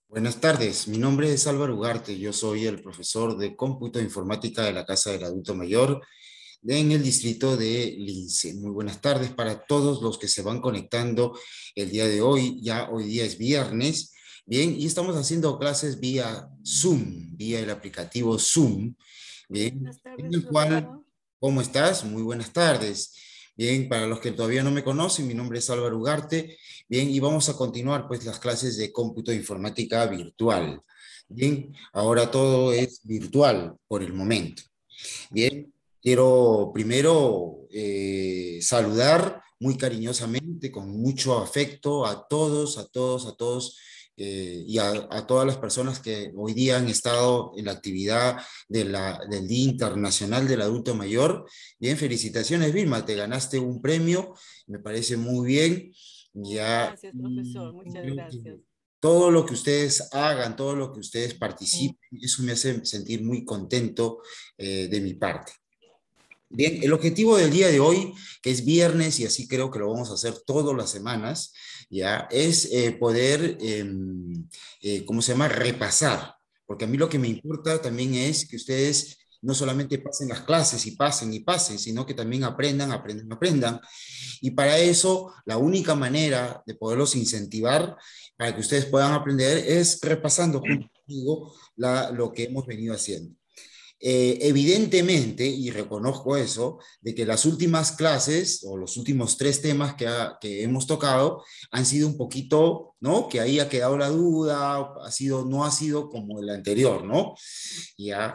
Buenas tardes, mi nombre es Álvaro Ugarte, yo soy el profesor de cómputo e informática de la Casa del Adulto Mayor en el distrito de Lince. Muy buenas tardes para todos los que se van conectando el día de hoy, ya hoy día es viernes, bien, y estamos haciendo clases vía Zoom, vía el aplicativo Zoom, bien, Buenas en tardes, el cual, profesor. ¿cómo estás? Muy buenas tardes. Bien, para los que todavía no me conocen, mi nombre es Álvaro Ugarte. Bien, y vamos a continuar pues las clases de cómputo e informática virtual. Bien, ahora todo es virtual por el momento. Bien, quiero primero saludar muy cariñosamente, con mucho afecto a todos, y a todas las personas que hoy día han estado en la actividad del Día Internacional del Adulto Mayor. Bien, felicitaciones, Vilma, te ganaste un premio, me parece muy bien. Ya, Gracias, profesor. yo Muchas creo que gracias. todo lo que ustedes hagan, todo lo que ustedes participen, eso me hace sentir muy contento de mi parte. Bien, el objetivo del día de hoy, que es viernes y así creo que lo vamos a hacer todas las semanas, ya, es poder, ¿cómo se llama?, repasar, porque a mí lo que me importa también es que ustedes no solamente pasen las clases y pasen, sino que también aprendan. Y para eso, la única manera de poderlos incentivar para que ustedes puedan aprender es repasando junto conmigo lo que hemos venido haciendo. Evidentemente, y reconozco eso, de que las últimas clases o los últimos tres temas que hemos tocado han sido un poquito, ¿no? Que ahí ha quedado la duda, no ha sido como el anterior, ¿no? Ya,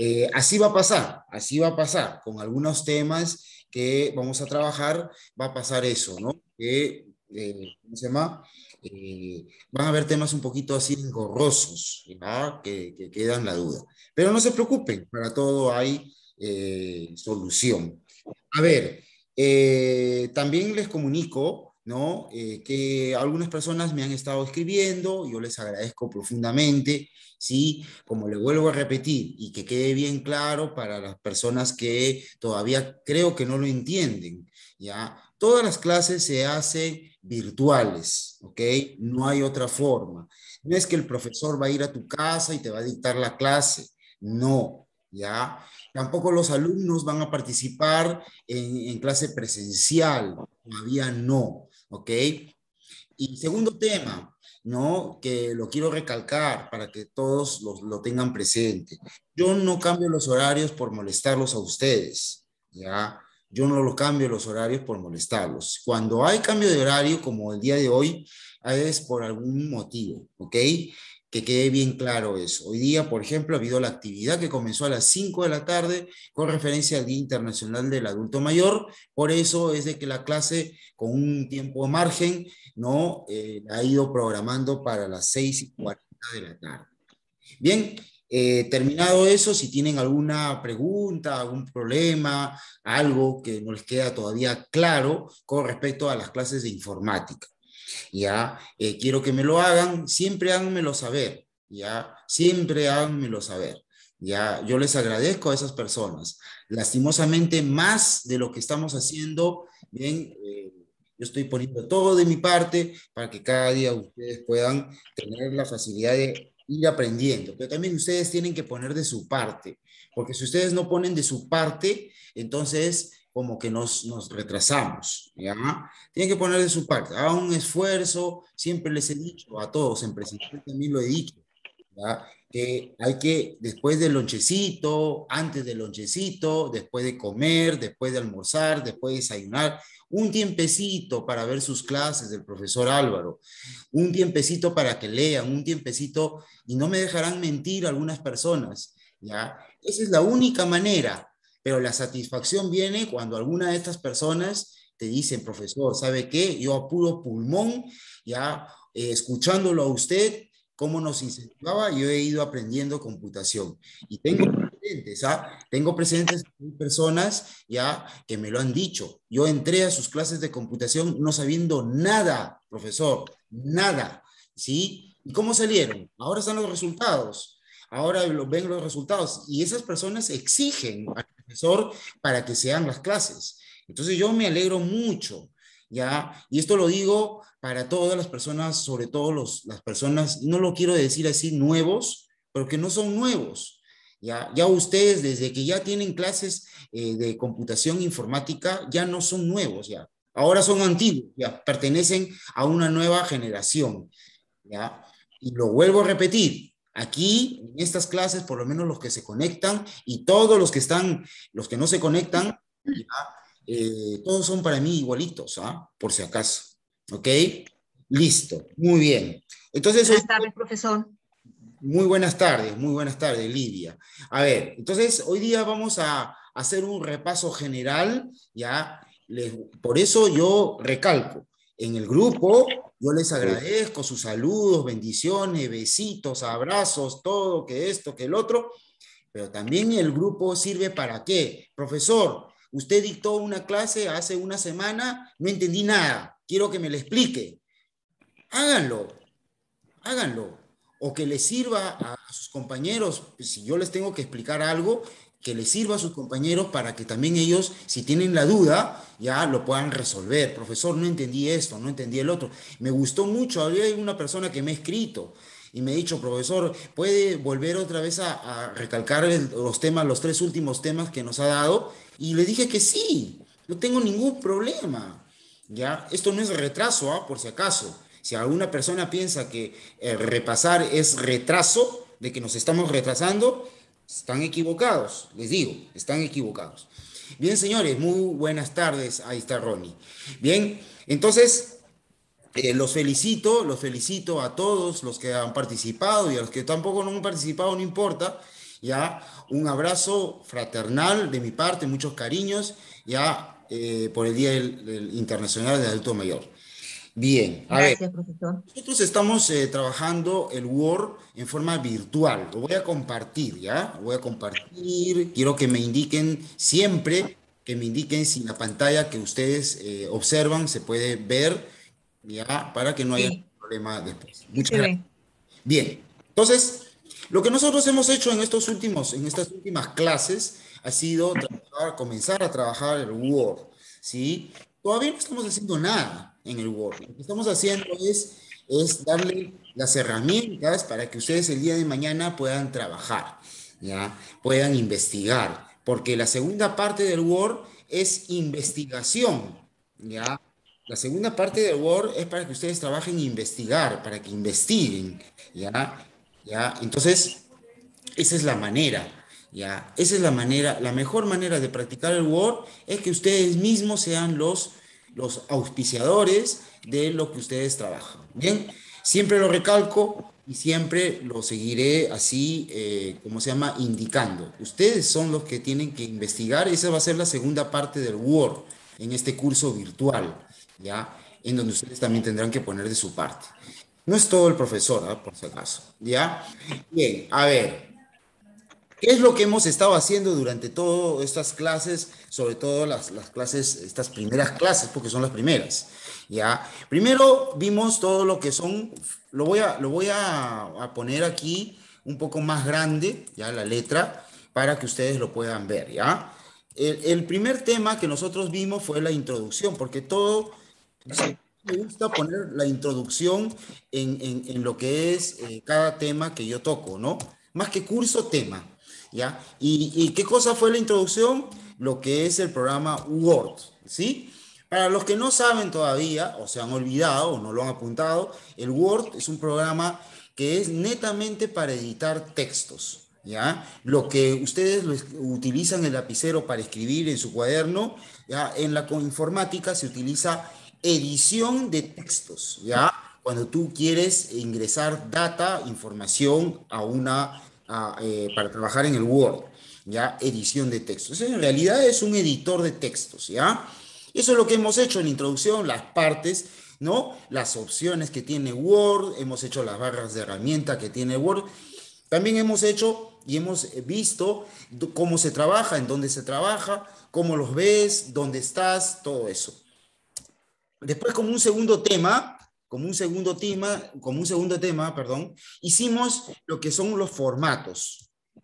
así va a pasar, con algunos temas que vamos a trabajar, va a pasar eso, ¿no? ¿Cómo se llama? Van a haber temas un poquito así engorrosos, ¿ya? Que quedan la duda. Pero no se preocupen, para todo hay solución. A ver, también les comunico, ¿no? Que algunas personas me han estado escribiendo, yo les agradezco profundamente, ¿sí? Como le vuelvo a repetir y que quede bien claro para las personas que todavía creo que no lo entienden, ¿ya? Todas las clases se hacen virtuales, ¿ok? No hay otra forma. No es que el profesor va a ir a tu casa y te va a dictar la clase, no, ¿ya? Tampoco los alumnos van a participar en clase presencial, todavía no, ¿ok? Y segundo tema, ¿no? Que lo quiero recalcar para que todos lo tengan presente. Yo no cambio los horarios por molestarlos a ustedes, ¿ya? Yo no lo cambio los horarios por molestarlos. Cuando hay cambio de horario, como el día de hoy, es por algún motivo, ¿ok? Que quede bien claro eso. Hoy día, por ejemplo, ha habido la actividad que comenzó a las 5 de la tarde con referencia al Día Internacional del Adulto Mayor. Por eso es de que la clase, con un tiempo margen, ¿no? Ha ido programando para las 6:40 de la tarde. Bien, terminado eso, si tienen alguna pregunta, algún problema, algo que no les queda todavía claro con respecto a las clases de informática, ya, quiero que me lo hagan, siempre háganmelo saber, ya, siempre háganmelo saber. Ya, yo les agradezco a esas personas. Lastimosamente, más de lo que estamos haciendo, bien, yo estoy poniendo todo de mi parte para que cada día ustedes puedan tener la facilidad de ir aprendiendo, pero también ustedes tienen que poner de su parte, porque si ustedes no ponen de su parte, entonces como que nos retrasamos, ¿ya? Tienen que poner de su parte, hagan un esfuerzo, siempre les he dicho a todos, en presencial también lo he dicho, ¿ya? Que hay que, después del lonchecito, antes del lonchecito, después de comer, después de almorzar, después de desayunar, un tiempecito para ver sus clases del profesor Álvaro, un tiempecito para que lean, un tiempecito, y no me dejarán mentir algunas personas, ¿ya? Esa es la única manera, pero la satisfacción viene cuando alguna de estas personas te dicen, profesor, ¿sabe qué? Yo a puro pulmón, ya escuchándolo a usted, cómo nos incentivaba, yo he ido aprendiendo computación. Y tengo presentes, ¿ah? Tengo presentes personas ya que me lo han dicho. Yo entré a sus clases de computación no sabiendo nada, profesor, nada, ¿sí? ¿Y cómo salieron? Ahora están los resultados. Ahora ven los resultados y esas personas exigen al profesor para que sean las clases. Entonces yo me alegro mucho, ¿ya? Y esto lo digo para todas las personas, sobre todo las personas, no lo quiero decir así, nuevos, pero que no son nuevos. Ya ustedes, desde que ya tienen clases de computación informática, ya no son nuevos, ya. Ahora son antiguos, ya, pertenecen a una nueva generación, ¿ya? Y lo vuelvo a repetir, aquí en estas clases, por lo menos los que se conectan y todos los que están, los que no se conectan, ¿ya? Todos son para mí igualitos, ¿ah? Por si acaso, ¿ok? Listo, muy bien. Entonces, hoy, Buenas tardes, profesor. muy buenas tardes, Lidia. A ver, entonces hoy día vamos a hacer un repaso general, ¿ya? Por eso yo recalco, en el grupo yo les agradezco sus saludos, bendiciones, besitos, abrazos, todo, que esto, que el otro, pero también el grupo sirve para qué. Profesor, usted dictó una clase hace una semana, no entendí nada, quiero que me lo explique. Háganlo, háganlo. O que les sirva a sus compañeros, si yo les tengo que explicar algo, que les sirva a sus compañeros para que también ellos, si tienen la duda, ya lo puedan resolver. Profesor, no entendí esto, no entendí el otro. Me gustó mucho, había una persona que me ha escrito y me ha dicho, profesor, ¿puede volver otra vez a recalcar los temas, los tres últimos temas que nos ha dado? Y le dije que sí, no tengo ningún problema. ¿Ya? Esto no es retraso, ¿ah? Por si acaso. Si alguna persona piensa que repasar es retraso, de que nos estamos retrasando, están equivocados, les digo, están equivocados. Bien, señores, muy buenas tardes. Ahí está Ronnie. Bien, entonces los felicito a todos los que han participado y a los que tampoco no han participado, no importa. Ya, un abrazo fraternal de mi parte, muchos cariños, ya por el Día del Internacional del Adulto Mayor. Bien, a ver, Gracias, profesor. nosotros estamos trabajando el Word en forma virtual. Lo voy a compartir, ¿ya? Lo voy a compartir. Quiero que me indiquen siempre, que me indiquen si la pantalla que ustedes observan se puede ver, ¿ya? Para que no haya Sí, problema después. sí Muchas se gracias. ve. Bien, entonces, lo que nosotros hemos hecho en estas últimas clases ha sido comenzar a trabajar el Word, ¿sí? Todavía no estamos haciendo nada en el Word. Lo que estamos haciendo es darle las herramientas para que ustedes el día de mañana puedan trabajar, ¿ya? Puedan investigar, porque la segunda parte del Word es investigación, ¿ya? La segunda parte del Word es para que ustedes trabajen e investigar, para que investiguen, ¿ya? ¿Ya? Entonces, esa es la manera, ¿ya? Esa es la manera, la mejor manera de practicar el Word es que ustedes mismos sean los auspiciadores de lo que ustedes trabajan, ¿bien? Siempre lo recalco y siempre lo seguiré así, como se llama, indicando. Ustedes son los que tienen que investigar, esa va a ser la segunda parte del Word en este curso virtual, ¿ya? En donde ustedes también tendrán que poner de su parte. No es todo el profesor, ¿ah? Por si acaso, ¿ya? Bien, a ver, ¿qué es lo que hemos estado haciendo durante todas estas clases, sobre todo las clases, estas primeras clases, porque son las primeras, ¿ya? Primero vimos todo lo que son, lo voy a poner aquí un poco más grande, ¿ya? La letra, para que ustedes lo puedan ver, ¿ya? El primer tema que nosotros vimos fue la introducción, porque todo, me gusta poner la introducción en lo que es cada tema que yo toco, ¿no? Más que curso, tema, ¿ya? ¿Y qué cosa fue la introducción? Lo que es el programa Word, ¿sí? Para los que no saben todavía, o se han olvidado, o no lo han apuntado, el Word es un programa que es netamente para editar textos, ¿ya? Lo que ustedes utilizan el lapicero para escribir en su cuaderno, ¿ya? En la informática se utiliza edición de textos, ¿ya? Cuando tú quieres ingresar data, información para trabajar en el Word, ¿ya? Edición de textos. En realidad es un editor de textos, ¿ya? Eso es lo que hemos hecho en la introducción, las partes, ¿no? Las opciones que tiene Word, hemos hecho las barras de herramienta que tiene Word. También hemos hecho y hemos visto cómo se trabaja, en dónde se trabaja, cómo los ves, dónde estás, todo eso. Después, como un segundo tema, perdón, hicimos lo que son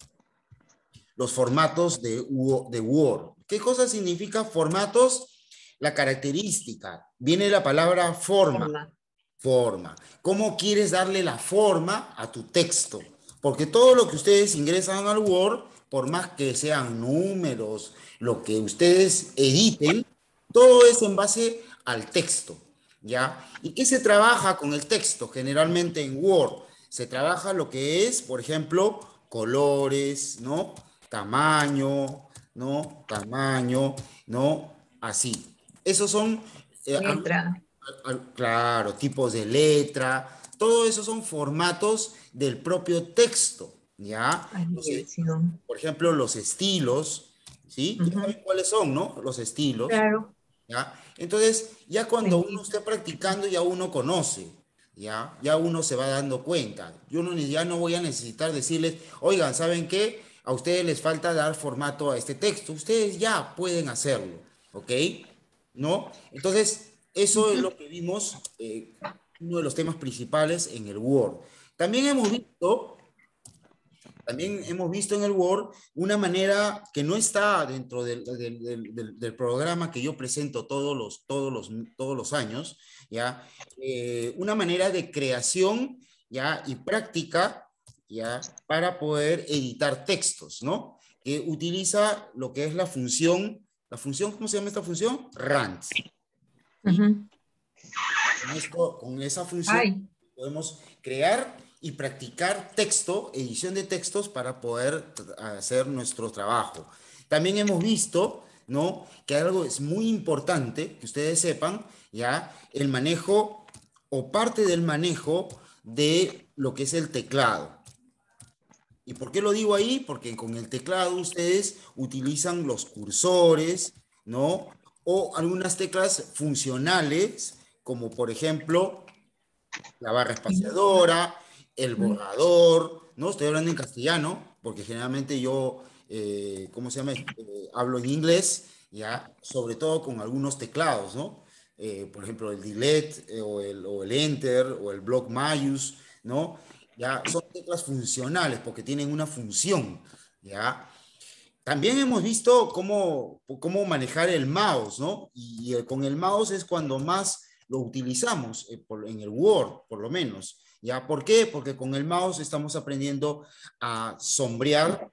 los formatos de Word. ¿Qué cosa significa formatos? la característica, viene la palabra forma. Forma. Forma. ¿Cómo quieres darle la forma a tu texto? Porque todo lo que ustedes ingresan al Word, por más que sean números, lo que ustedes editen, todo es en base al texto, ¿ya? ¿Y qué se trabaja con el texto? Generalmente en Word se trabaja lo que es, por ejemplo, colores, ¿no? Tamaño, ¿no? Tamaño, ¿no? Así. Esos son Letra. claro, tipos de letra, todo eso son formatos del propio texto, ¿ya? Entonces, Alineación. por ejemplo, los estilos, ¿sí? Ya Ujú. saben cuáles son, ¿no? Los estilos, Claro. ¿ya? Entonces, ya cuando uno Negrita. esté practicando, ya uno conoce, ¿ya? Ya uno se va dando cuenta. Yo no, ya no voy a necesitar decirles, oigan, ¿saben qué? A ustedes les falta dar formato a este texto. Ustedes ya pueden hacerlo, ¿ok? ¿No? Entonces, eso es Ujú. lo que vimos, uno de los temas principales en el Word. También hemos visto también hemos visto en el Word una manera que no está dentro del programa que yo presento todos los años, ¿ya? Una manera de creación, ¿ya? Y práctica, ¿ya? Para poder editar textos, ¿no? Que utiliza lo que es ¿cómo se llama esta función? Rand, ¿sí? Ujú. Con esa función Ay. podemos crear y practicar texto, edición de textos para poder hacer nuestro trabajo. También hemos visto, ¿no? Que algo es muy importante que ustedes sepan, ¿ya? El manejo o parte del manejo de lo que es el teclado. ¿Y por qué lo digo ahí? Porque con el teclado ustedes utilizan los cursores, ¿no? O algunas teclas funcionales, como por ejemplo la barra espaciadora, el borrador, ¿no? Estoy hablando en castellano, porque generalmente yo, ¿cómo se llama? Hablo en inglés, ¿ya? Sobre todo con algunos teclados, ¿no? Por ejemplo, el delete o el enter o el block Maius, ¿no? Ya son teclas funcionales porque tienen una función, ¿ya? También hemos visto cómo manejar el mouse, ¿no? Y con el mouse es cuando más lo utilizamos, en el Word, por lo menos. ¿Ya? ¿Por qué? Porque con el mouse estamos aprendiendo a sombrear,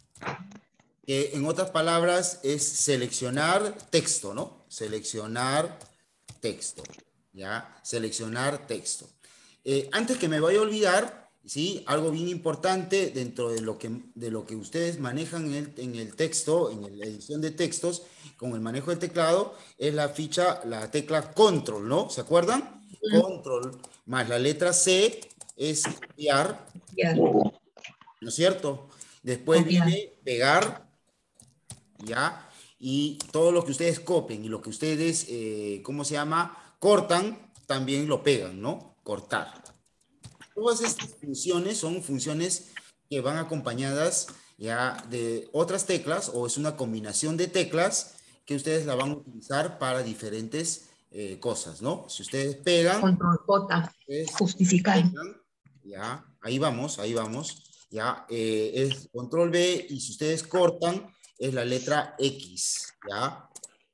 que en otras palabras es seleccionar texto, ¿no? Seleccionar texto, ¿ya? Seleccionar texto. Antes que me vaya a olvidar, ¿sí? Algo bien importante dentro de lo que ustedes manejan en el texto, en la edición de textos, con el manejo del teclado, es la tecla control, ¿no? ¿Se acuerdan? Ujú. Control más la letra C es copiar, Ya. ¿no es cierto? Después Copiar. viene pegar, ¿ya? Y todo lo que ustedes copien y lo que ustedes, ¿cómo se llama? Cortan, también lo pegan, ¿no? Cortar. Todas estas funciones son funciones que van acompañadas ya de otras teclas o es una combinación de teclas que ustedes la van a utilizar para diferentes cosas, ¿no? Si ustedes pegan, Control J. ustedes Justificar. pegan, ya, ahí vamos, ya, es control B y si ustedes cortan es la letra X, ya,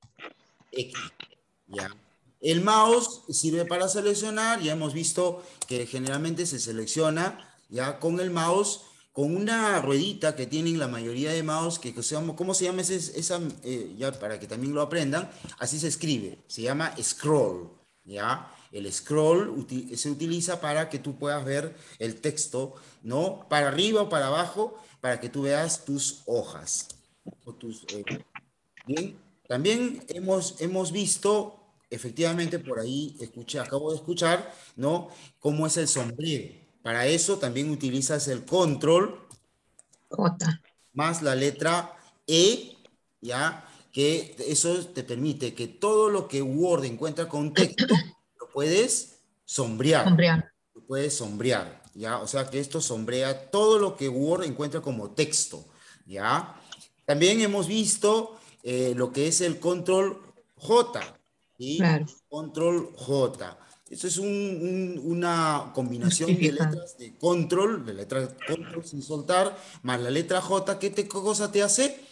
X, ya. El mouse sirve para seleccionar, ya hemos visto que generalmente se selecciona ya con el mouse, con una ruedita que tienen la mayoría de mouse, ¿cómo se llama esa? Ya para que también lo aprendan, así se escribe, se llama scroll, ya. El scroll se utiliza para que tú puedas ver el texto, ¿no? Para arriba o para abajo, para que tú veas tus hojas o bien, también hemos visto, efectivamente, por ahí acabo de escuchar, ¿no? Cómo es el sombrero. Para eso también utilizas el control J. más la letra E, ¿ya? Que eso te permite que todo lo que Word encuentra con texto, lo puedes sombrear, Sombrear. lo puedes sombrear, ¿ya? O sea que esto sombrea todo lo que Word encuentra como texto, ¿ya? También hemos visto lo que es el control J, ¿sí? Claro. Control J. Eso es una combinación de Justificar. letras de letras control sin soltar, más la letra J. ¿Qué cosa te hace?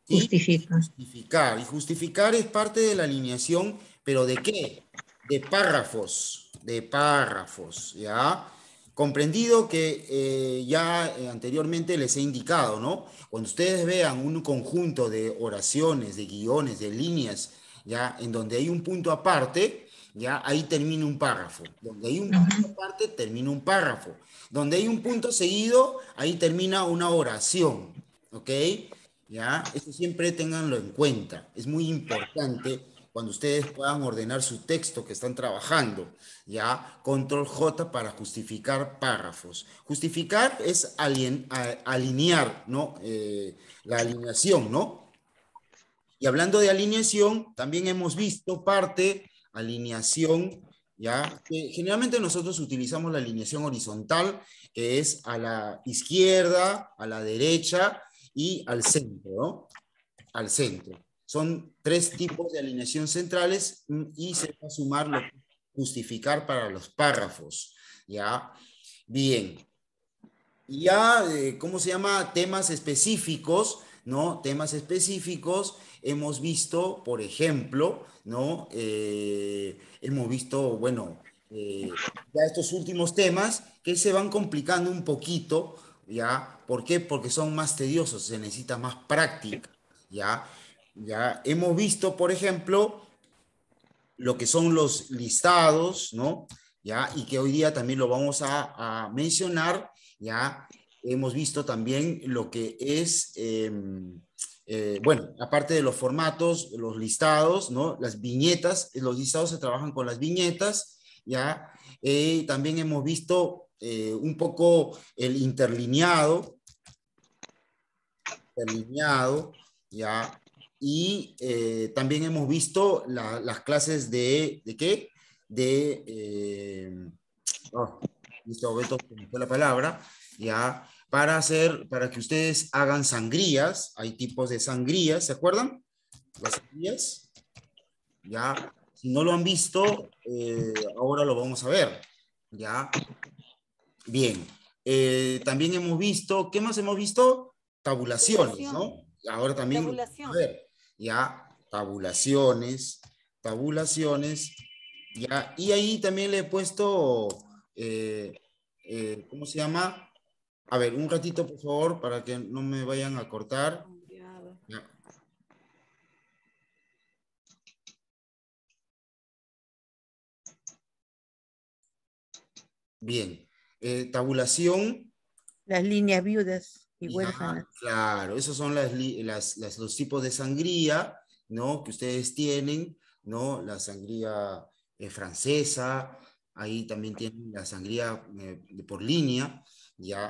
y Justifica. justificar. Y justificar es parte de la alineación, pero ¿de qué? De párrafos, ¿ya? Comprendido que ya anteriormente les he indicado, ¿no? Cuando ustedes vean un conjunto de oraciones, de guiones, de líneas, ¿ya? En donde hay un punto aparte, ¿ya? Ahí termina un párrafo. Donde hay un punto Ujú. aparte, termina un párrafo. Donde hay un punto seguido, ahí termina una oración, ¿ok? ¿Ya? Eso siempre ténganlo en cuenta. Es muy importante cuando ustedes puedan ordenar su texto que están trabajando, ¿ya? Control J para justificar párrafos. Justificar es alinear, ¿no? La alineación, ¿no? Y hablando de alineación, también hemos visto parte, alineación, ¿ya? Que generalmente nosotros utilizamos la alineación horizontal, que es a la izquierda, a la derecha y al centro, ¿no? Al centro. Son tres tipos de alineación centrales y se va a sumar lo que justificar para los párrafos, ¿ya? Bien. Y ya, ¿cómo se llama? Temas específicos, ¿no? Temas específicos. Hemos visto, por ejemplo, ¿no? Hemos visto, bueno, ya estos últimos temas que se van complicando un poquito, ¿ya? ¿Por qué? Porque son más tediosos, se necesita más práctica, ¿ya? Ya hemos visto, por ejemplo, lo que son los listados, ¿no? ¿Ya? Y que hoy día también lo vamos a mencionar, ¿ya? Hemos visto también lo que es, bueno, aparte de los formatos, los listados, ¿no? Las viñetas, los listados se trabajan con las viñetas, ¿ya? También hemos visto un poco el interlineado, ¿ya? Y también hemos visto las clases ¿de qué? De, listo, Beto, se me fue la palabra, ¿ya? Para que ustedes hagan sangrías, hay tipos de sangrías, ¿se acuerdan? Las sangrías, ¿ya? Si no lo han visto, ahora lo vamos a ver, ¿ya? Bien. También hemos visto, ¿qué más hemos visto? Tabulaciones, Tabulación. ¿no? Ahora también lo vamos a Tabulación. ver, ya, tabulaciones, ya, y ahí también le he puesto, eh, ¿cómo se llama? A ver, un ratito, por favor, para que no me vayan a cortar. Ya. Bien. Tabulación. Las líneas viudas y Ya, huérfanas. claro, esos son los tipos de sangría, ¿no? Que ustedes tienen, ¿no? La sangría francesa, ahí también tienen la sangría por línea, ¿ya?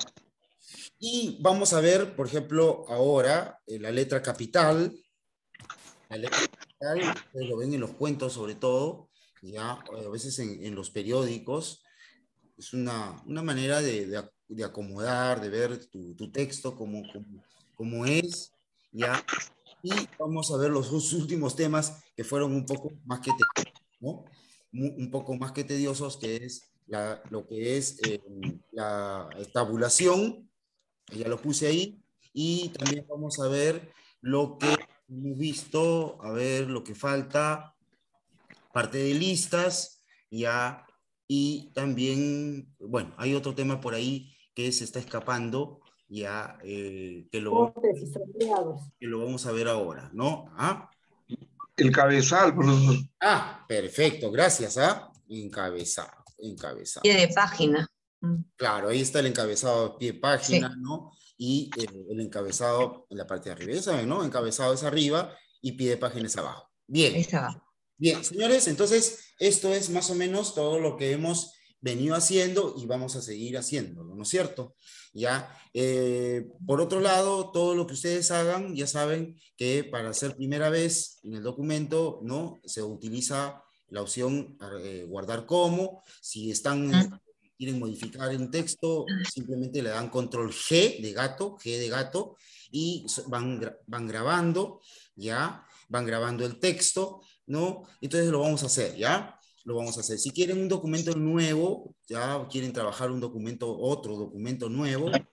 Y vamos a ver, por ejemplo, ahora la letra capital. La letra capital, ustedes lo ven en los cuentos sobre todo, ¿ya? A veces en los periódicos es una manera de acomodar, de ver tu texto como es, ¿ya? Y vamos a ver los dos últimos temas que fueron un poco más que tediosos, ¿no? Un poco más que tediosos, que es lo que es la tabulación, ya lo puse ahí, y también vamos a ver lo que hemos visto, a ver lo que falta, parte de listas, ya, y también, bueno, hay otro tema por ahí que se está escapando, ya, Cortes y sombreados. que lo vamos a ver ahora, ¿no? ¿Ah? El cabezal, profesor. Ah, perfecto, gracias, ¿ah? Encabezado, encabezado. Pie de página. Claro, ahí está el encabezado pie página, Sí. ¿no? Y el encabezado en la parte de arriba, ya saben, ¿no? Encabezado es arriba y pie de página es abajo. Bien. Esa. Bien, señores, entonces esto es más o menos todo lo que hemos venido haciendo y vamos a seguir haciéndolo, ¿no es cierto? Ya, por otro lado, todo lo que ustedes hagan, ya saben que para hacer primera vez en el documento, ¿no? Se utiliza la opción guardar como. Si quieren modificar un texto, simplemente le dan control G de gato, y van grabando, ¿ya? Van grabando el texto, ¿no? Entonces lo vamos a hacer, ¿ya? Lo vamos a hacer. Si quieren un documento nuevo, ya quieren trabajar otro documento nuevo,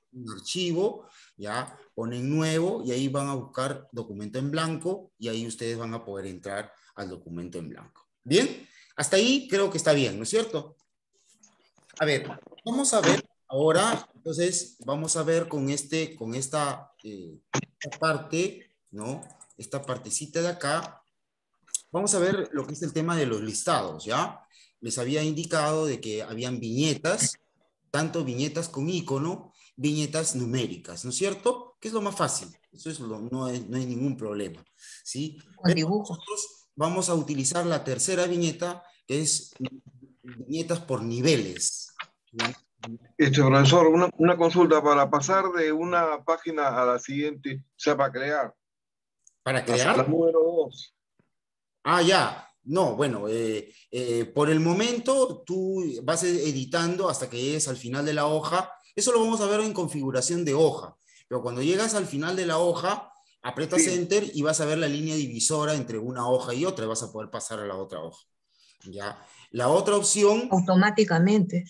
un archivo, ya, ponen nuevo y ahí van a buscar documento en blanco y ahí ustedes van a poder entrar al documento en blanco. ¿Bien? Hasta ahí creo que está bien, ¿no es cierto? A ver, vamos a ver ahora, entonces, vamos a ver con esta parte, ¿no? Esta partecita de acá, vamos a ver lo que es el tema de los listados, ¿ya? Les había indicado de que habían viñetas, tanto viñetas con icono, viñetas numéricas, ¿no es cierto? Que es lo más fácil, eso es no hay ningún problema, ¿sí? Con Pero dibujos. nosotros vamos a utilizar la tercera viñeta, que es viñetas por niveles, ¿ya? Profesor, una consulta para pasar de una página a la siguiente, o sea, para crear. ¿Para La crear? número 2. Ah, ya. No, bueno, por el momento tú vas editando hasta que llegues al final de la hoja. Eso lo vamos a ver en configuración de hoja. Pero cuando llegas al final de la hoja, aprietas Sí. Enter y vas a ver la línea divisora entre una hoja y otra y vas a poder pasar a la otra hoja. ¿Ya? La otra opción... Automáticamente.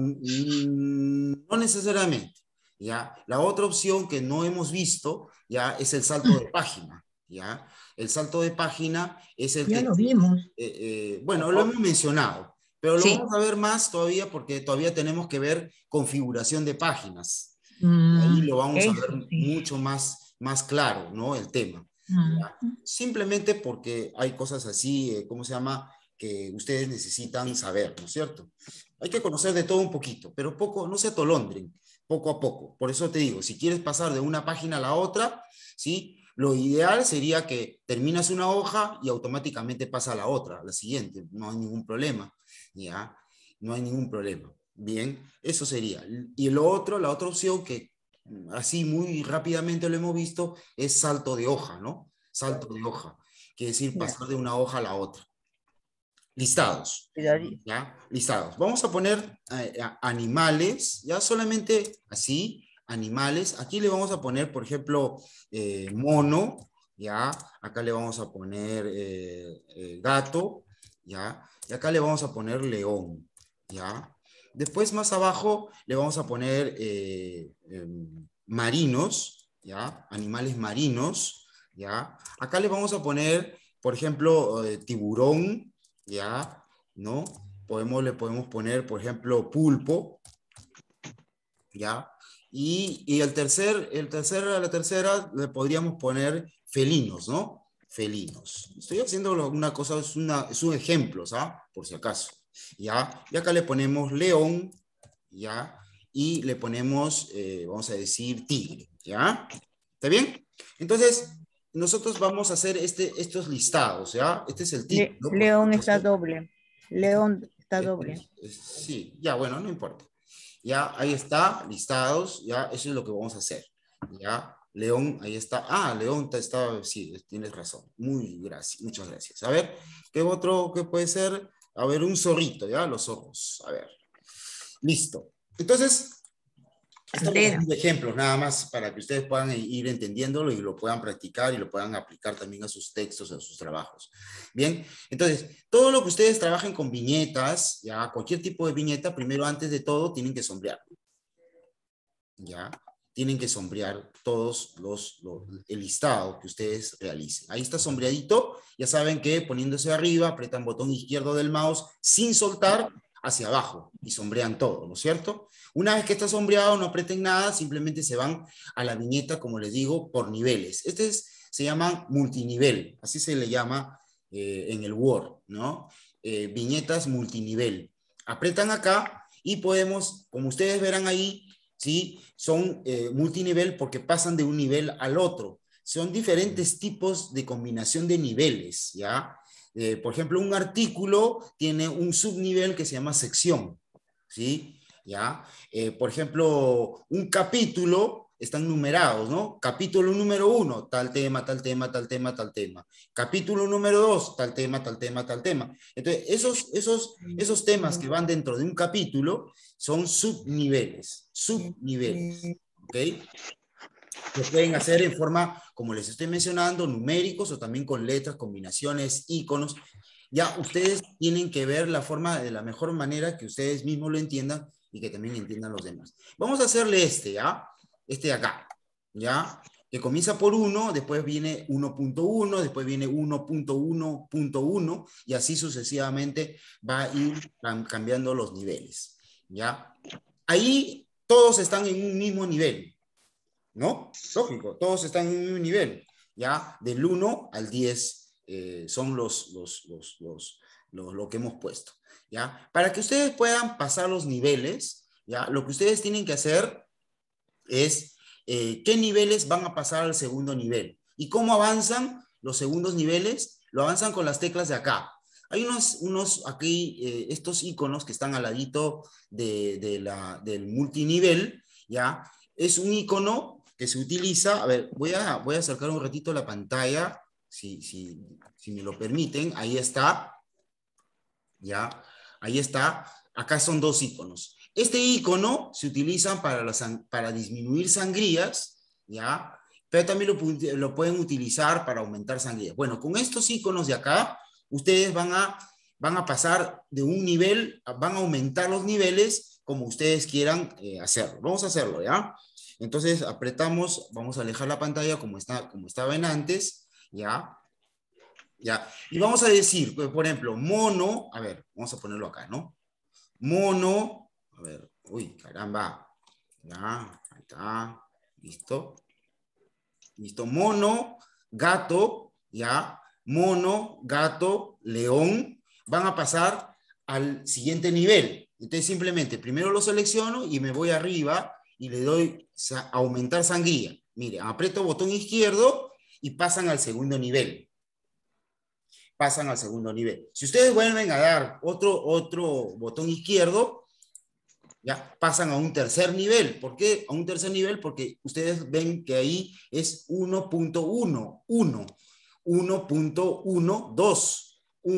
no necesariamente. ¿Ya? La otra opción que no hemos visto ya es el salto de página. ¿Ya? El salto de página es el Ya que... lo vimos. bueno, lo hemos mencionado, pero lo Sí. vamos a ver más todavía porque todavía tenemos que ver configuración de páginas. Ahí lo vamos a Eso ver sí. mucho más claro, ¿no? El tema. ¿Ya? Simplemente porque hay cosas así, ¿cómo se llama? Que ustedes necesitan saber, ¿no es cierto? Hay que conocer de todo un poquito, pero poco, no se atolondren, poco a poco. Por eso te digo, si quieres pasar de una página a la otra, ¿sí? Lo ideal sería que terminas una hoja y automáticamente pasa a la otra, a la siguiente. No hay ningún problema, ¿ya? No hay ningún problema. Bien, eso sería. Y la otra opción que así muy rápidamente lo hemos visto es salto de hoja, ¿no? Salto de hoja, quiere decir pasar de una hoja a la otra. Listados. Cuidadito. ¿Ya? Listados. Vamos a poner animales, ya solamente así, animales. Aquí le vamos a poner, por ejemplo, mono, ¿ya? Acá le vamos a poner gato, ¿ya? Y acá le vamos a poner león, ¿ya? Después más abajo le vamos a poner marinos, ¿ya? Animales marinos, ¿ya? Acá le vamos a poner, por ejemplo, tiburón, ¿ya? ¿No? Le podemos poner, por ejemplo, pulpo, ¿ya? Y a la tercera le podríamos poner felinos, ¿no? Felinos. Estoy haciendo una cosa, es un ejemplo, ¿sabes? Por si acaso, ¿ya? Y acá le ponemos león, ¿ya? Y le ponemos, vamos a decir, tigre, ¿ya? ¿Está bien? Entonces, nosotros vamos a hacer estos listados, ¿ya? Este es el título. León está doble. León está doble. Sí, ya, bueno, no importa. Ya, ahí está, listados, ya, eso es lo que vamos a hacer. Ya, León, ahí está. Ah, León está, sí, tienes razón. Muchas gracias. A ver, ¿qué otro que puede ser? A ver, un zorrito, ya, los ojos. A ver, listo. Entonces, estamos haciendo ejemplos nada más para que ustedes puedan ir entendiéndolo y lo puedan practicar y lo puedan aplicar también a sus textos, a sus trabajos. Bien, entonces, todo lo que ustedes trabajen con viñetas, ya, cualquier tipo de viñeta, primero, antes de todo, tienen que sombrear. Ya, tienen que sombrear todos el listado que ustedes realicen. Ahí está sombreadito, ya saben que poniéndose arriba, apretan botón izquierdo del mouse sin soltar hacia abajo y sombrean todo, ¿no es cierto? Una vez que está sombreado, no aprieten nada, simplemente se van a la viñeta, como les digo, por niveles. Se llama multinivel, así se le llama en el Word, ¿no? Viñetas multinivel. Apretan acá y podemos, como ustedes verán ahí, ¿sí? Son multinivel porque pasan de un nivel al otro. Son diferentes tipos de combinación de niveles, ¿ya? Por ejemplo, un artículo tiene un subnivel que se llama sección, ¿sí? ¿Ya? Por ejemplo, un capítulo están numerados, ¿no? Capítulo número 1, tal tema, tal tema, tal tema, tal tema. Capítulo número 2, tal tema, tal tema, tal tema. Entonces, esos temas que van dentro de un capítulo son subniveles, ¿ok? Lo pueden hacer en forma, como les estoy mencionando, numéricos o también con letras, combinaciones, iconos. Ya ustedes tienen que ver la forma de la mejor manera que ustedes mismos lo entiendan y que también entiendan los demás. Vamos a hacerle ¿ya? este de acá, ¿ya? Que comienza por 1, después viene 1.1, después viene 1.1.1, y así sucesivamente va a ir cambiando los niveles, ¿ya? Ahí todos están en un mismo nivel, ¿no? Lógico, todos están en un mismo nivel, ¿ya? Del 1 al 10 son lo que hemos puesto, ¿ya? Para que ustedes puedan pasar los niveles, ¿ya? Lo que ustedes tienen que hacer es qué niveles van a pasar al segundo nivel. ¿Y cómo avanzan los segundos niveles? Lo avanzan con las teclas de acá. Hay unos aquí, estos iconos que están al ladito del multinivel, ¿ya? Es un icono que se utiliza, a ver, voy a acercar un ratito la pantalla, si me lo permiten, ahí está, ¿ya? Ahí está, acá son dos iconos. Este icono se utiliza para disminuir sangrías, ¿ya? Pero también lo pueden utilizar para aumentar sangrías. Bueno, con estos iconos de acá, ustedes van a pasar de un nivel, van a aumentar los niveles como ustedes quieran hacerlo. Vamos a hacerlo, ¿ya? Entonces apretamos, vamos a alejar la pantalla como estaba en antes, ¿ya? ¿Ya? Y vamos a decir, por ejemplo, mono, a ver, vamos a ponerlo acá, ¿no? Mono, a ver, uy, caramba, ya, ahí está, listo, listo, mono, gato, ya, mono, gato, león, van a pasar al siguiente nivel. Entonces simplemente primero lo selecciono y me voy arriba y le doy aumentar sangría. Mire, aprieto botón izquierdo y pasan al segundo nivel. Pasan al segundo nivel. Si ustedes vuelven a dar otro botón izquierdo, ya pasan a un tercer nivel. ¿Por qué a un tercer nivel? Porque ustedes ven que ahí es 1.1, 1.12,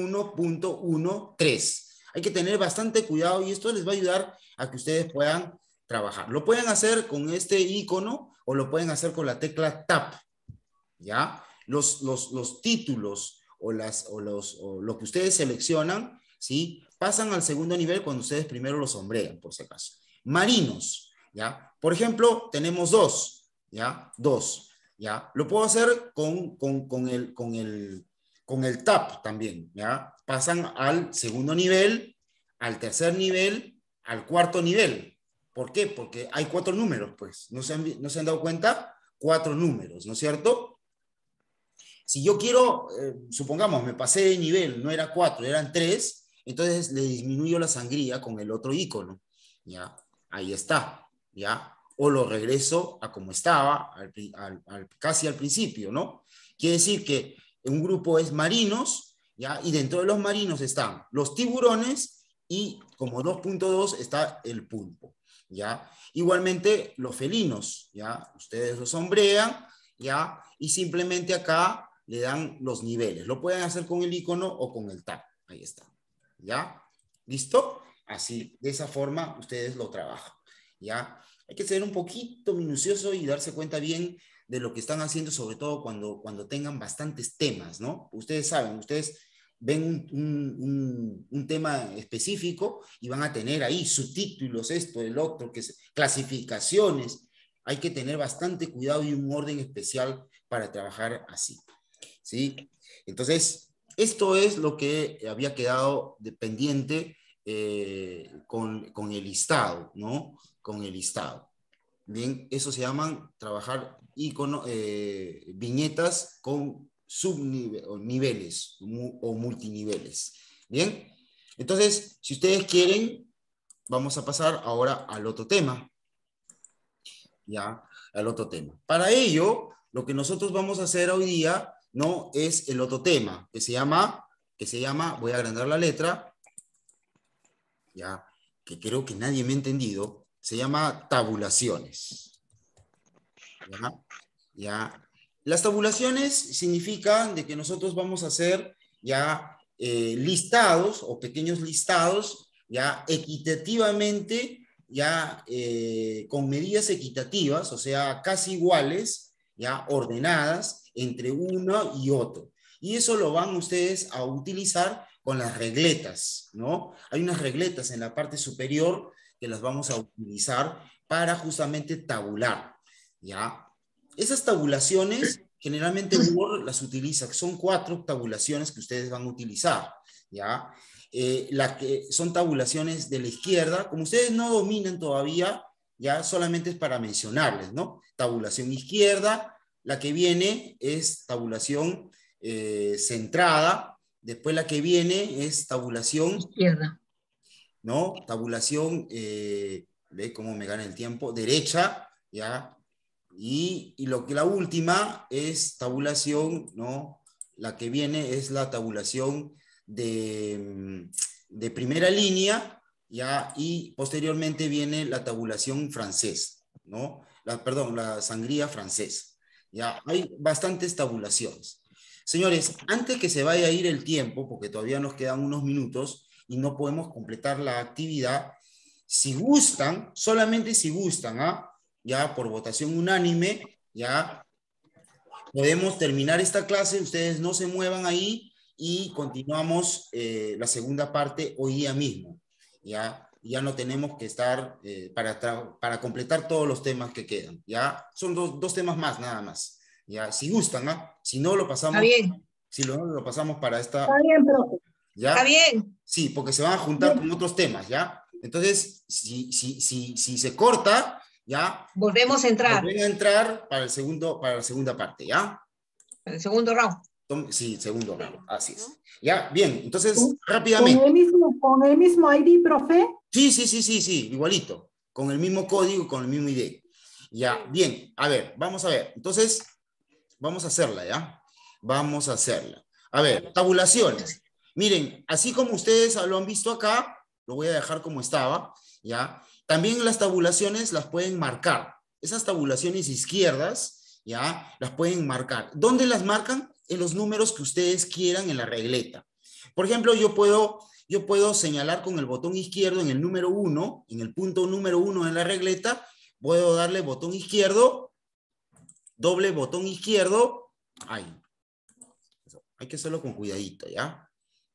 1.13. Hay que tener bastante cuidado y esto les va a ayudar a que ustedes puedan trabajar. Lo pueden hacer con este icono o lo pueden hacer con la tecla Tab, ¿ya? Los títulos o lo que ustedes seleccionan, ¿sí? Pasan al segundo nivel cuando ustedes primero los sombrean, por si acaso. Marinos, ¿ya? Por ejemplo, tenemos dos, ¿ya? Dos, ¿ya? Lo puedo hacer con el tab también, ¿ya? Pasan al segundo nivel, al tercer nivel, al cuarto nivel. ¿Por qué? Porque hay 4 números, pues. ¿No se han dado cuenta? 4 números, ¿no es cierto? Si yo quiero, supongamos, me pasé de nivel, no era 4, eran 3, entonces le disminuyo la sangría con el otro icono, ¿ya? Ahí está, ¿ya? O lo regreso a como estaba, casi al principio, ¿no? Quiere decir que un grupo es marinos, ¿ya? Y dentro de los marinos están los tiburones y como 2.2 está el pulpo, ¿ya? Igualmente los felinos, ¿ya? Ustedes los sombrean, ¿ya? Y simplemente acá le dan los niveles. Lo pueden hacer con el icono o con el tab. Ahí está. ¿Ya? ¿Listo? Así, de esa forma, ustedes lo trabajan. ¿Ya? Hay que ser un poquito minucioso y darse cuenta bien de lo que están haciendo, sobre todo cuando tengan bastantes temas, ¿no? Ustedes saben, ustedes ven un tema específico y van a tener ahí subtítulos, esto, el otro, clasificaciones. Hay que tener bastante cuidado y un orden especial para trabajar así. ¿Sí? Entonces, esto es lo que había quedado pendiente con el listado, ¿no? Con el listado. Bien, eso se llaman trabajar viñetas con subniveles o multiniveles. Bien, entonces, si ustedes quieren, vamos a pasar ahora al otro tema. Ya, al otro tema. Para ello, lo que nosotros vamos a hacer hoy día no es el otro tema, que se llama, voy a agrandar la letra, ya, que creo que nadie me ha entendido, se llama tabulaciones. ¿Ya? ¿Ya? Las tabulaciones significan de que nosotros vamos a hacer ya listados o pequeños listados ya equitativamente, ya con medidas equitativas, o sea, casi iguales, ya ordenadas entre uno y otro. Y eso lo van ustedes a utilizar con las regletas, ¿no? Hay unas regletas en la parte superior que las vamos a utilizar para justamente tabular. ¿ya? Esas tabulaciones, generalmente Word las utiliza, son 4 tabulaciones que ustedes van a utilizar, ¿ya? La que son tabulaciones de la izquierda, como ustedes no dominan todavía, ya solamente es para mencionarles, ¿no? Tabulación izquierda, la que viene es tabulación centrada, después la que viene es tabulación Izquierda. ¿no? Tabulación, ve cómo me gana el tiempo, derecha, ¿ya? Y lo que la última es tabulación, ¿no? La que viene es la tabulación de primera línea, ¿ya? Y posteriormente viene la tabulación francesa, ¿no? Perdón, la sangría francesa, ¿ya? Hay bastantes tabulaciones. Señores, antes que se vaya a ir el tiempo, porque todavía nos quedan unos minutos, y no podemos completar la actividad. Si gustan, solamente si gustan, ya por votación unánime, ya podemos terminar esta clase, ustedes no se muevan ahí y continuamos la segunda parte hoy día mismo, ya no tenemos que estar para completar todos los temas que quedan, ya son dos temas más, nada más, ya si gustan, si no lo pasamos, Está bien. si lo pasamos para esta... Está bien, profe. ¿Ya? Está bien. Sí, porque se van a juntar con otros temas, ¿ya? Entonces, si se corta, ¿ya? Volvemos a entrar. Volvemos a entrar para la segunda parte, ¿ya? El segundo round. Sí, segundo round, así es. Ya, bien, entonces, ¿Con rápidamente. con el mismo ID, profe? Sí, igualito. Con el mismo código, con el mismo ID. Ya, bien, a ver, vamos a ver. Entonces, vamos a hacerla, ¿ya? Vamos a hacerla. A ver, tabulaciones. Miren, así como ustedes lo han visto acá, lo voy a dejar como estaba, ¿ya? También las tabulaciones las pueden marcar. Esas tabulaciones izquierdas, ¿ya? Las pueden marcar. ¿Dónde las marcan? En los números que ustedes quieran en la regleta. Por ejemplo, yo puedo señalar con el botón izquierdo en el número 1, en el punto número 1 en la regleta, puedo darle botón izquierdo, doble botón izquierdo, ahí. Hay que hacerlo con cuidadito, ¿ya?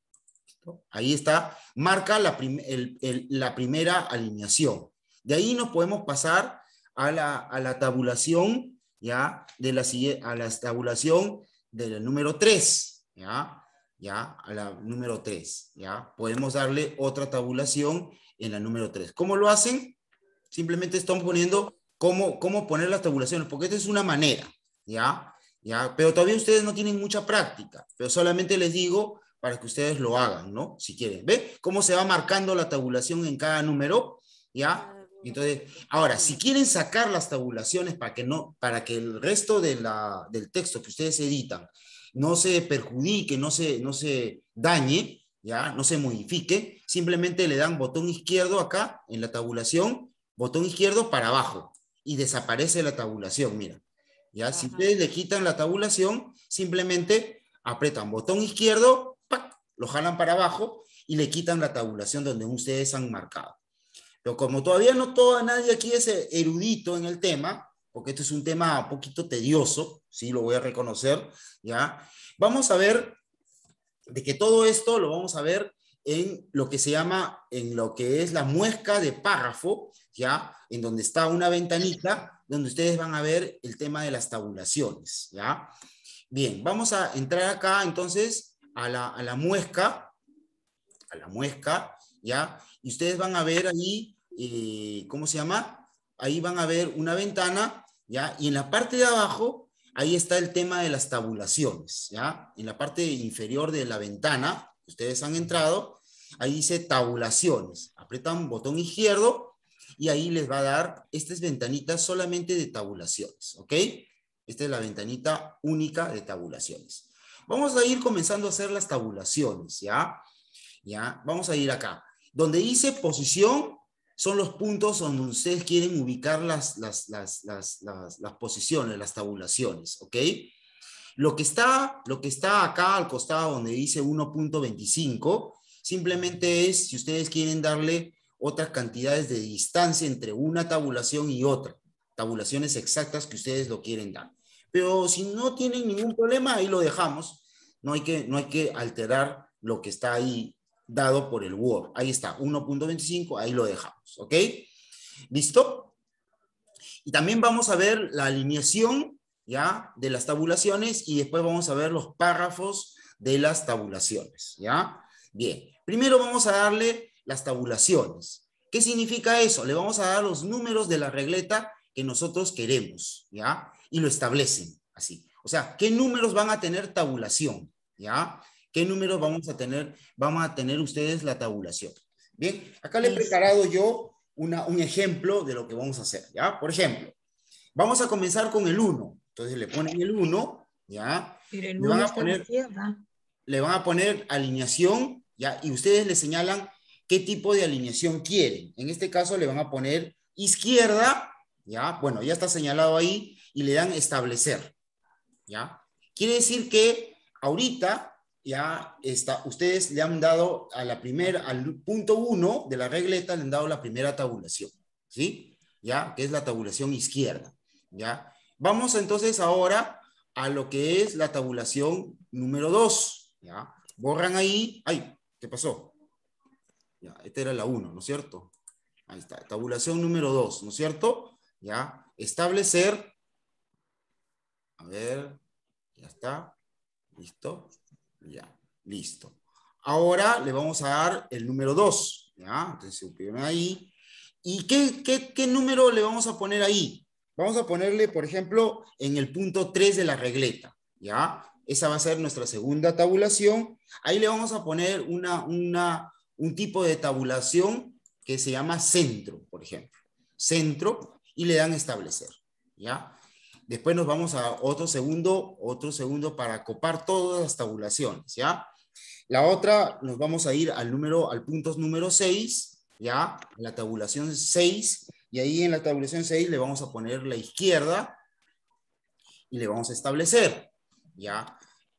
Ahí está, marca la primera alineación. De ahí nos podemos pasar a la tabulación, ¿ya? A la tabulación del número 3, ¿ya? A la número 3, ¿ya? Podemos darle otra tabulación en la número 3. ¿Cómo lo hacen? Simplemente están poniendo cómo poner las tabulaciones, porque esta es una manera, ¿ya? Pero todavía ustedes no tienen mucha práctica, pero solamente les digo para que ustedes lo hagan, ¿no? Si quieren. ¿Ve cómo se va marcando la tabulación en cada número? ¿Ya? Entonces, ahora, si quieren sacar las tabulaciones para que el resto del texto que ustedes editan no se perjudique, no se dañe, ¿ya? No se modifique, simplemente le dan botón izquierdo acá en la tabulación, botón izquierdo para abajo y desaparece la tabulación, mira. ¿Ya? Si ustedes le quitan la tabulación, simplemente apretan botón izquierdo, ¡pac!, lo jalan para abajo y le quitan la tabulación donde ustedes han marcado. Pero como todavía nadie aquí es erudito en el tema, porque este es un tema un poquito tedioso, sí, lo voy a reconocer, ¿ya? Vamos a ver de que todo esto lo vamos a ver en lo que se llama, en lo que es la muesca de párrafo, ¿ya? En donde está una ventanita, donde ustedes van a ver el tema de las tabulaciones, ¿ya? Bien, vamos a entrar acá, entonces, a la muesca, ¿ya? Y ustedes van a ver ahí, ¿cómo se llama? Ahí van a ver una ventana, ¿ya? Y en la parte de abajo, ahí está el tema de las tabulaciones, ¿ya? En la parte inferior de la ventana, ustedes han entrado, ahí dice tabulaciones. Apretan botón izquierdo y ahí les va a dar, esta es ventanita solamente de tabulaciones, ¿ok? Esta es la ventanita única de tabulaciones. Vamos a ir comenzando a hacer las tabulaciones, ¿ya? ¿Ya? Vamos a ir acá. Donde dice posición, son los puntos donde ustedes quieren ubicar las posiciones, las tabulaciones, ¿ok? Lo que está acá al costado donde dice 1.25, simplemente es si ustedes quieren darle otras cantidades de distancia entre una tabulación y otra, tabulaciones exactas que ustedes lo quieren dar. Pero si no tienen ningún problema, ahí lo dejamos. No hay que alterar lo que está ahí dado por el Word. Ahí está, 1.25, ahí lo dejamos, ¿ok? ¿Listo? Y también vamos a ver la alineación, ¿ya? De las tabulaciones y después vamos a ver los párrafos de las tabulaciones, ¿ya? Bien, primero vamos a darle las tabulaciones. ¿Qué significa eso? Le vamos a dar los números de la regleta que nosotros queremos, ¿ya? Y lo establecen así. O sea, ¿qué números van a tener tabulación? ¿Ya? ¿Qué números vamos a tener ustedes la tabulación? Bien, acá le he preparado yo un ejemplo de lo que vamos a hacer, ¿ya? Por ejemplo, vamos a comenzar con el 1. Entonces le ponen el 1, ¿ya? Pero el Le van 1 a está a la poner, izquierda. le van a poner alineación, ¿ya? Y ustedes le señalan qué tipo de alineación quieren. En este caso le van a poner izquierda, ¿ya? Bueno, ya está señalado ahí y le dan establecer, ¿ya? Quiere decir que ahorita ya está, ustedes le han dado a la primera, al punto 1 de la regleta, le han dado la primera tabulación, ¿sí? ¿Ya? Que es la tabulación izquierda, ¿ya? Vamos entonces ahora a lo que es la tabulación número 2, ¿ya? Borran ahí, ay, ¿qué pasó? Ya, esta era la 1, ¿no es cierto? Ahí está, tabulación número 2, ¿no es cierto? ¿Ya? Establecer, a ver, ya está, listo, ya, listo. Ahora le vamos a dar el número 2, ¿ya? Entonces se oprimen ahí. ¿Y qué número le vamos a poner ahí? Vamos a ponerle, por ejemplo, en el punto 3 de la regleta, ¿ya? Esa va a ser nuestra segunda tabulación. Ahí le vamos a poner un tipo de tabulación que se llama centro, por ejemplo. Centro, y le dan establecer, ¿ya? Después nos vamos a otro segundo para copar todas las tabulaciones, ¿ya? La otra, nos vamos a ir al punto número 6, ¿ya? La tabulación 6, y ahí en la tabulación 6 le vamos a poner la izquierda y le vamos a establecer, ¿ya?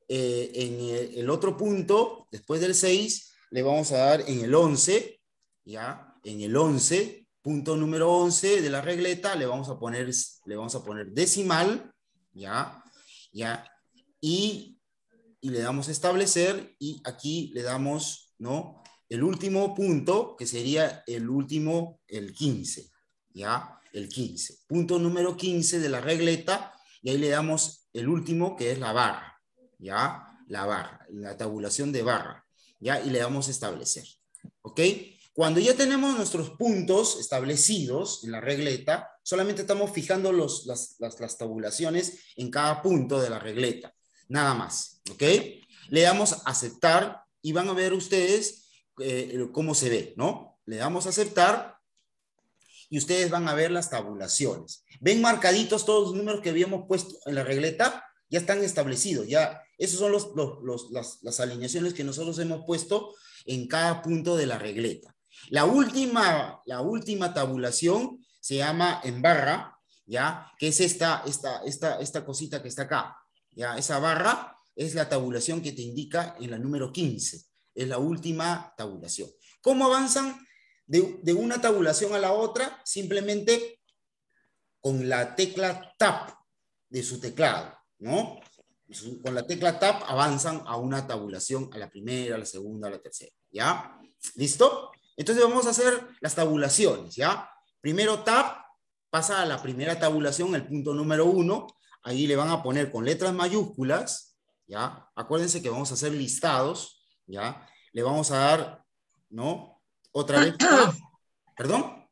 En el otro punto, después del 6, le vamos a dar en el 11, ¿ya? En el 11, punto número 11 de la regleta, le vamos a poner decimal, ¿ya? ¿Ya? Y le damos establecer, y aquí le damos, ¿no? El último punto, que sería el 15, ¿ya? El 15. Punto número 15 de la regleta, y ahí le damos el último, que es la barra, ¿ya? La barra, la tabulación de barra, ¿ya? Y le damos establecer, ¿ok? Cuando ya tenemos nuestros puntos establecidos en la regleta, solamente estamos fijando las tabulaciones en cada punto de la regleta. Nada más, ¿ok? Le damos aceptar y van a ver ustedes cómo se ve, ¿no? Le damos aceptar y ustedes van a ver las tabulaciones. ¿Ven marcaditos todos los números que habíamos puesto en la regleta? Ya están establecidos, ya. Esos son las alineaciones que nosotros hemos puesto en cada punto de la regleta. La última tabulación se llama en barra, ¿ya? Que es esta cosita que está acá. ¿Ya? Esa barra es la tabulación que te indica en la número 15. Es la última tabulación. ¿Cómo avanzan de una tabulación a la otra? Simplemente con la tecla Tab de su teclado, ¿no? Con la tecla Tab avanzan a una tabulación, a la primera, a la segunda, a la tercera, ¿ya? ¿Listo? Entonces vamos a hacer las tabulaciones, ¿ya? Primero Tab pasa a la primera tabulación, el punto número 1. Ahí le van a poner con letras mayúsculas, ¿ya? Acuérdense que vamos a hacer listados, ¿ya? Le vamos a dar, ¿no? Otra vez, ¿perdón?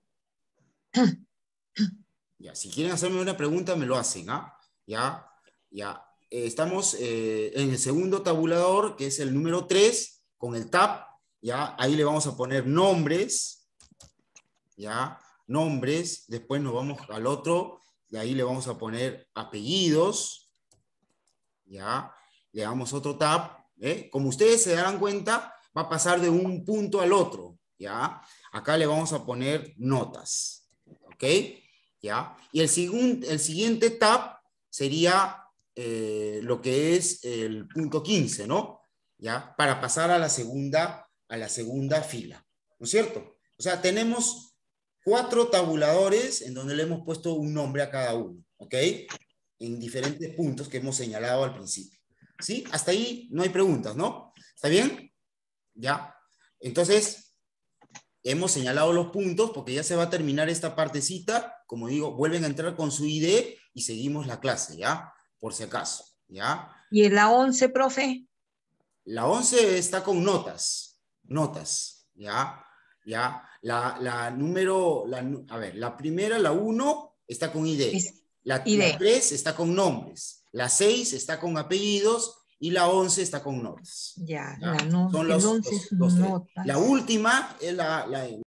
Ya, si quieren hacerme una pregunta, me lo hacen, ¿ah? Ya. Estamos en el segundo tabulador, que es el número 3, con el tab, ¿ya? Ahí le vamos a poner nombres, ¿ya? Nombres, después nos vamos al otro, y ahí le vamos a poner apellidos, ¿ya? Le damos otro tab, ¿eh? Como ustedes se darán cuenta, va a pasar de un punto al otro, ¿ya? Acá le vamos a poner notas, ¿ok? ¿Ya? Y el siguiente tab sería lo que es el punto 15, ¿no? ¿Ya? Para pasar a la segunda fila, ¿no es cierto? O sea, tenemos 4 tabuladores en donde le hemos puesto un nombre a cada uno, ¿ok? En diferentes puntos que hemos señalado al principio. ¿Sí? Hasta ahí no hay preguntas, ¿no? ¿Está bien? Ya. Entonces, hemos señalado los puntos porque ya se va a terminar esta partecita. Como digo, vuelven a entrar con su ID y seguimos la clase, ¿ya? Por si acaso, ¿ya? ¿Y en la 11, profe? La 11 está con notas, ¿ya? ¿Ya? A ver, la primera, la 1, está con ID. La ID. 3 está con nombres. La 6 está con apellidos. Y la 11 está con notas. Ya, ¿Ya? la no, Son el los 11 es tres. notas. La última es la